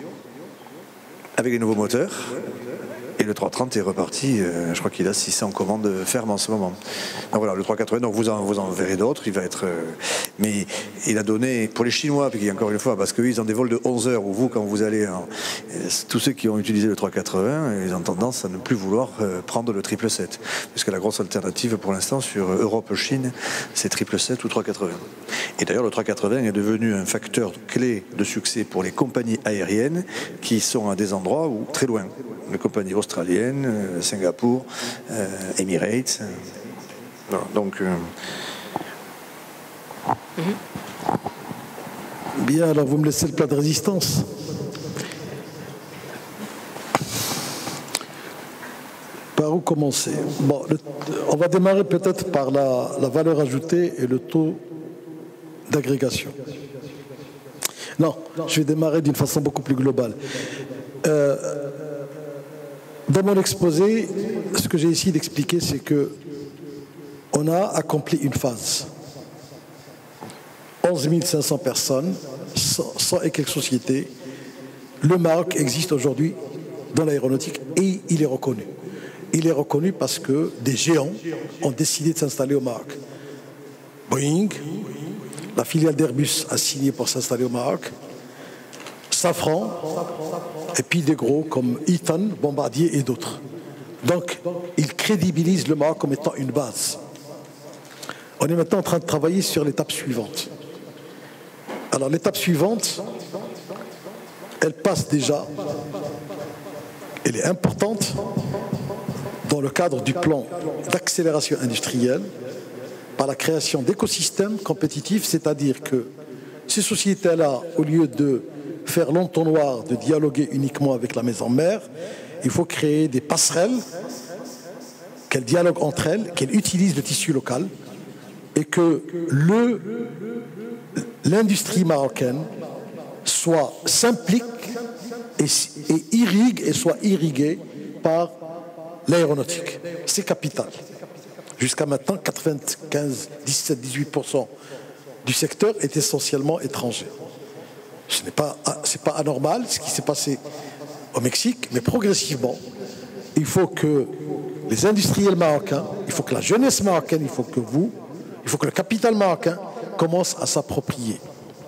avec les nouveaux moteurs. Et le trois cent trente est reparti, euh, je crois qu'il a six cents commandes fermes en ce moment. Donc voilà, le trois cent quatre-vingts, donc vous en, vous en verrez d'autres, il va être... Euh, mais il a donné, pour les Chinois, puis encore une fois, parce qu'ils ont des vols de onze heures, où vous, quand vous allez... En, tous ceux qui ont utilisé le trois cent quatre-vingts, ils ont tendance à ne plus vouloir euh, prendre le triple sept. Puisque la grosse alternative pour l'instant sur Europe-Chine, c'est triple sept ou trois cent quatre-vingts. Et d'ailleurs, le trois cent quatre-vingts est devenu un facteur clé de succès pour les compagnies aériennes qui sont à des endroits où, très loin. Les compagnies australiennes, euh, Singapour, euh, Emirates. Euh, voilà, donc... Euh... Bien, alors vous me laissez le plat de résistance. Par où commencer? Bon, le, on va démarrer peut-être par la, la valeur ajoutée et le taux d'agrégation. Non, je vais démarrer d'une façon beaucoup plus globale. Euh, Dans mon exposé, ce que j'ai essayé d'expliquer, c'est que on a accompli une phase. onze mille cinq cents personnes, cent et quelques sociétés. Le Maroc existe aujourd'hui dans l'aéronautique et il est reconnu. Il est reconnu parce que des géants ont décidé de s'installer au Maroc. Boeing, la filiale d'Airbus a signé pour s'installer au Maroc. Safran, et puis des gros comme Eaton, Bombardier et d'autres. Donc, ils crédibilisent le Maroc comme étant une base. On est maintenant en train de travailler sur l'étape suivante. Alors, l'étape suivante, elle passe déjà, elle est importante dans le cadre du plan d'accélération industrielle par la création d'écosystèmes compétitifs, c'est-à-dire que ces sociétés-là, au lieu de faire l'entonnoir de dialoguer uniquement avec la maison mère, il faut créer des passerelles, qu'elles dialoguent entre elles, qu'elles utilisent le tissu local et que le, l'industrie marocaine soit s'implique et, et irrigue et soit irriguée par l'aéronautique. C'est capital. Jusqu'à maintenant, quatre-vingt-quinze, dix-sept, dix-huit pour cent du secteur est essentiellement étranger. Ce n'est pas, c'est pas anormal ce qui s'est passé au Mexique, mais progressivement, il faut que les industriels marocains, il faut que la jeunesse marocaine, il faut que vous, il faut que le capital marocain commence à s'approprier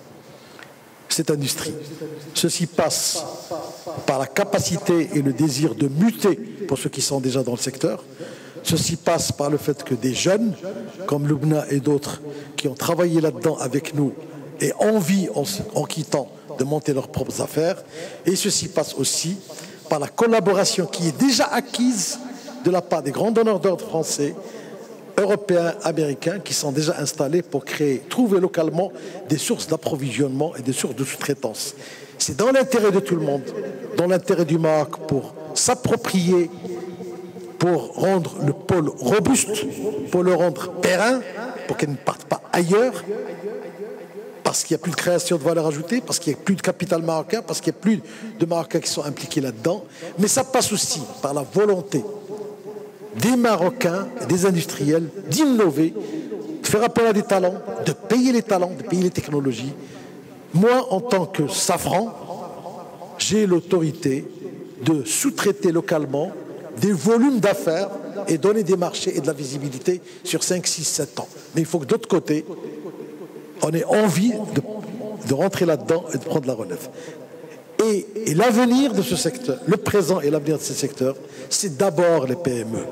cette industrie. Ceci passe par la capacité et le désir de muter pour ceux qui sont déjà dans le secteur. Ceci passe par le fait que des jeunes, comme Lubna et d'autres, qui ont travaillé là-dedans avec nous, et envie, en, en quittant, de monter leurs propres affaires. Et ceci passe aussi par la collaboration qui est déjà acquise de la part des grands donneurs d'ordre français, européens, américains, qui sont déjà installés pour créer, trouver localement des sources d'approvisionnement et des sources de sous-traitance. C'est dans l'intérêt de tout le monde, dans l'intérêt du Maroc pour s'approprier pour rendre le pôle robuste, pour le rendre périn, pour qu'elle ne parte pas ailleurs, parce qu'il n'y a plus de création de valeur ajoutée, parce qu'il n'y a plus de capital marocain, parce qu'il n'y a plus de Marocains qui sont impliqués là-dedans. Mais ça passe aussi par la volonté des Marocains et des industriels d'innover, de faire appel à des talents, de payer les talents, de payer les technologies. Moi, en tant que Safran, j'ai l'autorité de sous-traiter localement des volumes d'affaires et donner des marchés et de la visibilité sur cinq, six, sept ans. Mais il faut que d'autre côté, on ait envie de, de rentrer là-dedans et de prendre la relève. Et, et l'avenir de ce secteur, le présent et l'avenir de ce secteur, c'est d'abord les P M E.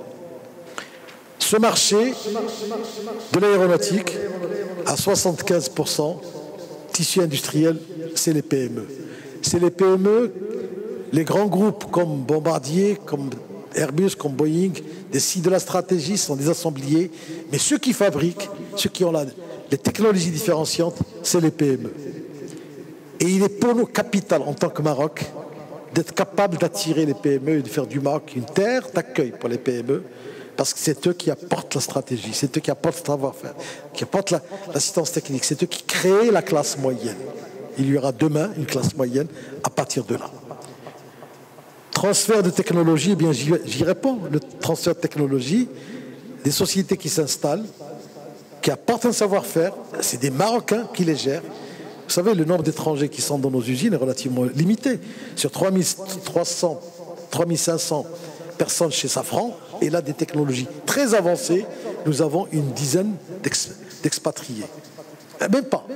Ce marché de l'aéronautique, à soixante-quinze pour cent, tissu industriel, c'est les P M E. C'est les P M E, les grands groupes comme Bombardier, comme Airbus, comme Boeing, décident de la stratégie, sont des assembliers, mais ceux qui fabriquent, ceux qui ont la, les technologies différenciantes, c'est les P M E. Et il est pour nous capital, en tant que Maroc, d'être capable d'attirer les P M E et de faire du Maroc une terre d'accueil pour les P M E, parce que c'est eux qui apportent la stratégie, c'est eux qui apportent le savoir-faire, qui apportent l'assistance technique, c'est eux qui créent la classe moyenne. Il y aura demain une classe moyenne à partir de là. Transfert de technologie, eh bien j'y réponds. Le transfert de technologie, des sociétés qui s'installent, qui apportent un savoir-faire, c'est des Marocains qui les gèrent. Vous savez, le nombre d'étrangers qui sont dans nos usines est relativement limité. Sur trois mille trois cents, trois mille cinq cents personnes chez Safran, et là des technologies très avancées, nous avons une dizaine d'expatriés. Même pas.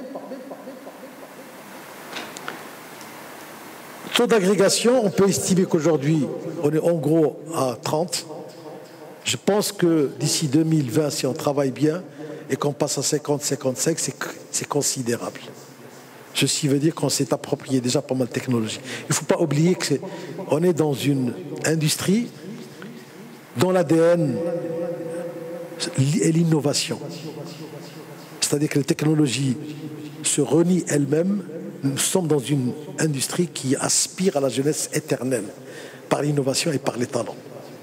Taux d'agrégation, on peut estimer qu'aujourd'hui, on est en gros à trente. Je pense que d'ici deux mille vingt, si on travaille bien et qu'on passe à cinquante, cinquante-cinq, c'est considérable. Ceci veut dire qu'on s'est approprié déjà pas mal de technologies. Il ne faut pas oublier qu'on est, est dans une industrie dont l'A D N est l'innovation. C'est-à-dire que les technologies se renient elles-mêmes. Nous sommes dans une industrie qui aspire à la jeunesse éternelle par l'innovation et par les talents.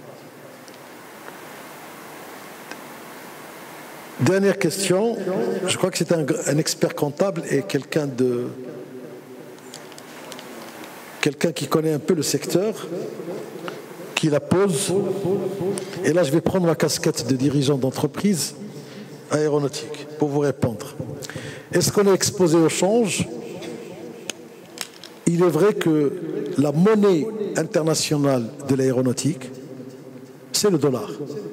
Dernière question, je crois que c'est un, un expert comptable et quelqu'un de quelqu'un qui connaît un peu le secteur, qui la pose. Et là, je vais prendre ma casquette de dirigeant d'entreprise aéronautique pour vous répondre. Est-ce qu'on est exposé au change? Il est vrai que la monnaie internationale de l'aéronautique, c'est le dollar.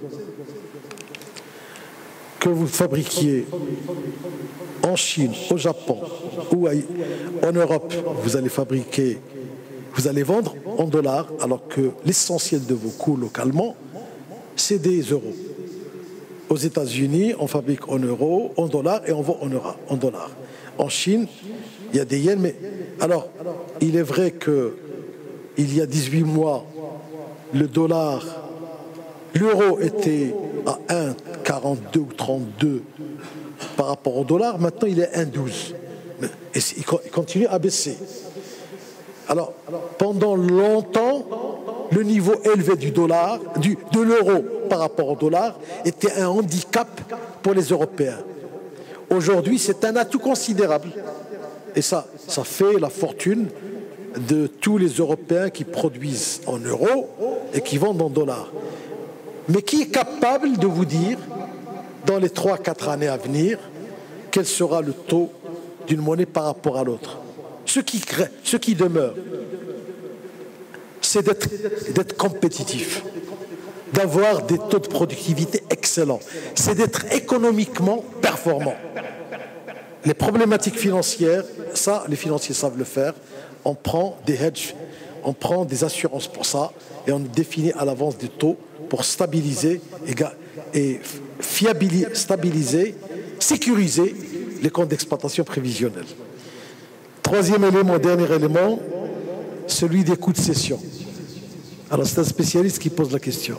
Que vous fabriquiez en Chine, au Japon ou en Europe, vous allez fabriquer, vous allez vendre en dollars, alors que l'essentiel de vos coûts localement, c'est des euros. Aux États-Unis, on fabrique en euros, en dollars et on vend en, euros, en dollars. En Chine, il y a des yens, mais alors, il est vrai qu'il y a dix-huit mois, le dollar, l'euro était à un virgule quarante-deux ou trente-deux par rapport au dollar. Maintenant, il est un virgule douze. Et il continue à baisser. Alors, pendant longtemps, le niveau élevé du dollar, du, de l'euro par rapport au dollar, était un handicap pour les Européens. Aujourd'hui, c'est un atout considérable. Et ça, ça fait la fortune de tous les Européens qui produisent en euros et qui vendent en dollars. Mais qui est capable de vous dire, dans les trois à quatre années à venir, quel sera le taux d'une monnaie par rapport à l'autre? Ce qui crée, ce qui demeure, c'est d'être compétitif, d'avoir des taux de productivité excellents, c'est d'être économiquement performant. Les problématiques financières, ça, les financiers savent le faire. On prend des hedges, on prend des assurances pour ça et on définit à l'avance des taux pour stabiliser et, et fiabiliser, stabiliser, sécuriser les comptes d'exploitation prévisionnels. Troisième élément, dernier élément, celui des coûts de cession. Alors c'est un spécialiste qui pose la question.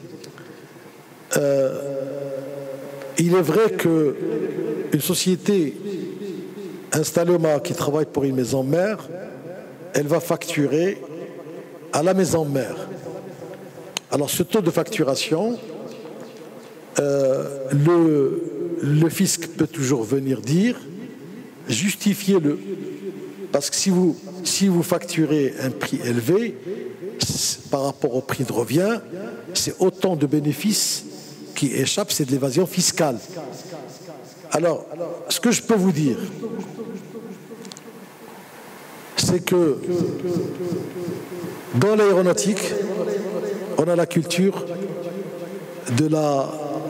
Euh, il est vrai qu'une société installée au Maroc qui travaille pour une maison mère, elle va facturer à la maison mère. Alors ce taux de facturation, euh, le, le fisc peut toujours venir dire, justifiez-le. Parce que si vous, si vous facturez un prix élevé, par rapport au prix de revient, c'est autant de bénéfices qui échappent, c'est de l'évasion fiscale. Alors, ce que je peux vous dire, c'est que dans l'aéronautique, on a la culture de la...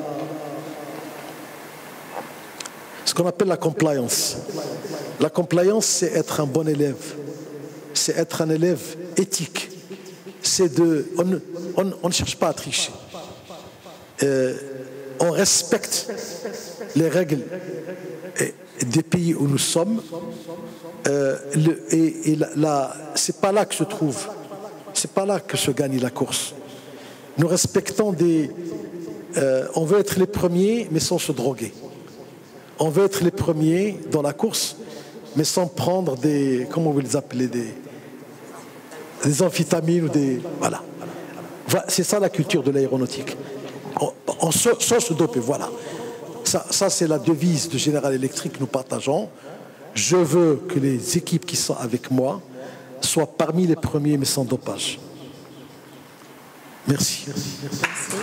ce qu'on appelle la compliance. La compliance, c'est être un bon élève. C'est être un élève éthique. C'est de... On, on, on ne cherche pas à tricher. Euh, on respecte les règles des pays où nous sommes. Euh, le, et et la, la, c'est pas là que se trouve, c'est pas là que se gagne la course. Nous respectons des... Euh, on veut être les premiers, mais sans se droguer. On veut être les premiers dans la course, mais sans prendre des... Comment vous les appelez, des, des amphétamines ou des... Voilà. C'est ça la culture de l'aéronautique. On, on, sans se doper, voilà. Ça, ça c'est la devise de General Electric que nous partageons. Je veux que les équipes qui sont avec moi soient parmi les premiers, mais sans dopage. Merci. Merci. Merci.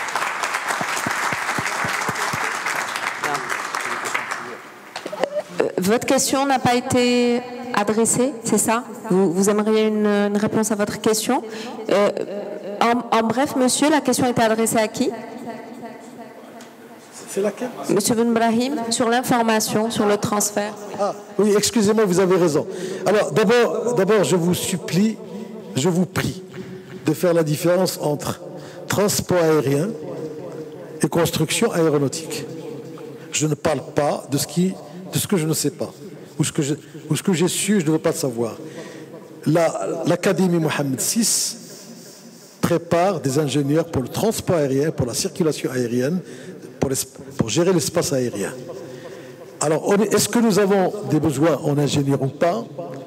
Euh, votre question n'a pas été adressée, c'est ça? vous, vous aimeriez une, une réponse à votre question? euh, en, en bref, monsieur, la question était adressée à qui? C'est laquelle? Monsieur Ben Brahim, sur l'information, sur le transfert. Ah, oui, excusez-moi, vous avez raison. Alors, d'abord, d'abord, je vous supplie, je vous prie de faire la différence entre transport aérien et construction aéronautique. Je ne parle pas de ce, qui, de ce que je ne sais pas, ou ce que, je, ou ce que j'ai su, je ne veux pas le savoir. La, L'Académie Mohamed six prépare des ingénieurs pour le transport aérien, pour la circulation aérienne, pour, pour gérer l'espace aérien. Alors, est-ce que nous avons des besoins en ingénieurs ou pas?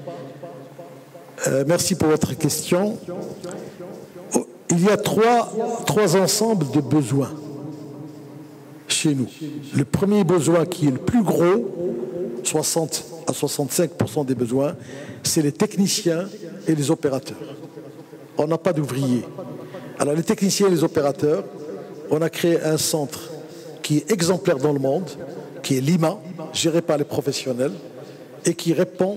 euh, Merci pour votre question. Il y a trois, trois ensembles de besoins chez nous. Le premier besoin, qui est le plus gros, soixante à soixante-cinq pour cent des besoins, c'est les techniciens et les opérateurs. On n'a pas d'ouvriers. Alors les techniciens et les opérateurs, on a créé un centre qui est exemplaire dans le monde, qui est l'I M A, géré par les professionnels, et qui répond,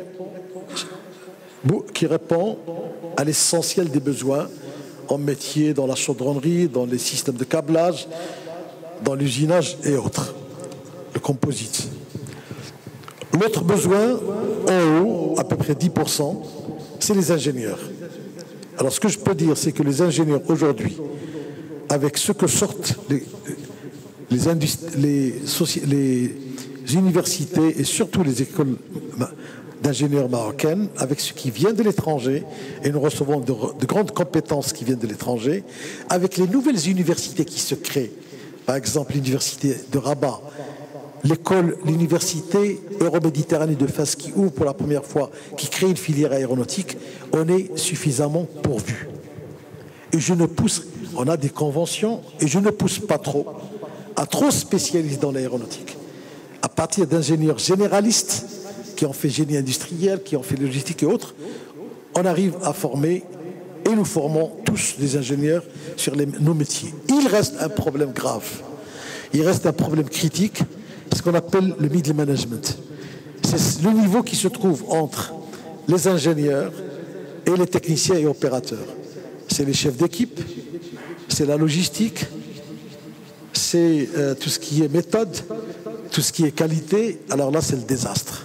qui répond à l'essentiel des besoins en métier, dans la chaudronnerie, dans les systèmes de câblage, dans l'usinage et autres, le composite. L'autre besoin, en haut, à peu près dix pour cent, c'est les ingénieurs. Alors ce que je peux dire, c'est que les ingénieurs aujourd'hui, avec ce que sortent les, les, les, les universités et surtout les écoles d'ingénieurs marocaines, avec ce qui vient de l'étranger, et nous recevons de, de grandes compétences qui viennent de l'étranger, avec les nouvelles universités qui se créent, par exemple l'université de Rabat, l'école, l'université Euroméditerranée de Fès qui ouvre pour la première fois, qui crée une filière aéronautique, on est suffisamment pourvu. Et je ne pousse, on a des conventions, et je ne pousse pas trop, à trop spécialiser dans l'aéronautique. À partir d'ingénieurs généralistes, qui ont fait génie industriel, qui ont fait logistique et autres, on arrive à former, et nous formons tous des ingénieurs sur les, nos métiers. Il reste un problème grave, il reste un problème critique, ce qu'on appelle le middle management. C'est le niveau qui se trouve entre les ingénieurs et les techniciens et opérateurs. C'est les chefs d'équipe, c'est la logistique, c'est euh, tout ce qui est méthode, tout ce qui est qualité. Alors là, c'est le désastre.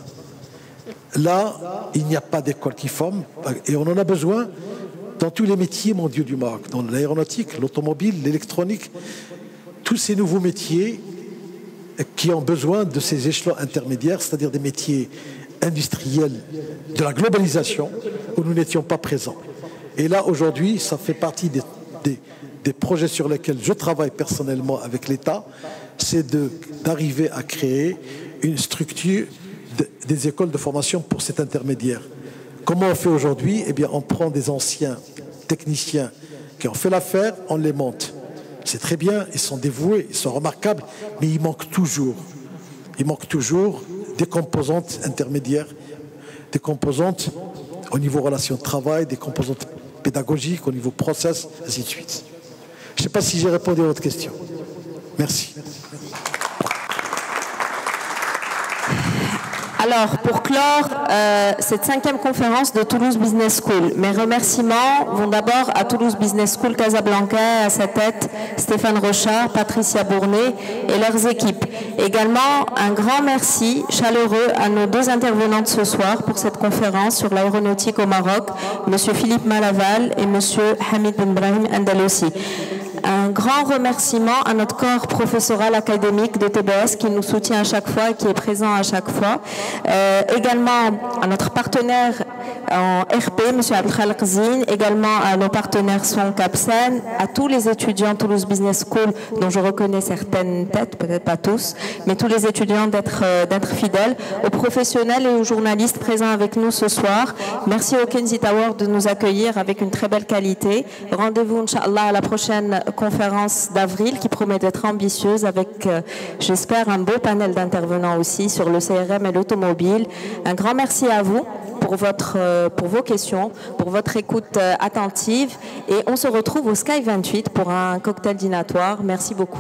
Là, il n'y a pas d'école qui forme, et on en a besoin dans tous les métiers mondiaux du Maroc, dans l'aéronautique, l'automobile, l'électronique, tous ces nouveaux métiers qui ont besoin de ces échelons intermédiaires, c'est-à-dire des métiers industriels de la globalisation où nous n'étions pas présents. Et là, aujourd'hui, ça fait partie des, des, des projets sur lesquels je travaille personnellement avec l'État, c'est d'arriver à créer une structure de, des écoles de formation pour cet intermédiaire. Comment on fait aujourd'hui? Eh bien, on prend des anciens techniciens qui ont fait l'affaire, on les monte. C'est très bien, ils sont dévoués, ils sont remarquables, mais il manque toujours, il manque toujours des composantes intermédiaires, des composantes au niveau relations de travail, des composantes pédagogiques, au niveau process, ainsi de suite. Je ne sais pas si j'ai répondu à votre question. Merci. Alors, pour clore euh, cette cinquième conférence de Toulouse Business School, mes remerciements vont d'abord à Toulouse Business School Casablanca, à sa tête Stéphane Rochard, Patricia Bournet et leurs équipes. Également, un grand merci chaleureux à nos deux intervenantes ce soir pour cette conférence sur l'aéronautique au Maroc, M. Philippe Malaval et M. Hamid Ben Brahim Andalousi. Un grand remerciement à notre corps professoral académique de T B S qui nous soutient à chaque fois et qui est présent à chaque fois. Euh, également à notre partenaire en R P, M. Abdelkhalik Zine, également à nos partenaires Son Capsen, à tous les étudiants Toulouse Business School, dont je reconnais certaines têtes, peut-être pas tous, mais tous les étudiants d'être euh, d'être fidèles, aux professionnels et aux journalistes présents avec nous ce soir. Merci au Kenzie Tower de nous accueillir avec une très belle qualité. Rendez-vous, Inch'Allah, à la prochaine conférence d'avril qui promet d'être ambitieuse avec, euh, j'espère, un beau panel d'intervenants aussi sur le C R M et l'automobile. Un grand merci à vous pour, votre, euh, pour vos questions, pour votre écoute euh, attentive et on se retrouve au Sky vingt-huit pour un cocktail dînatoire. Merci beaucoup.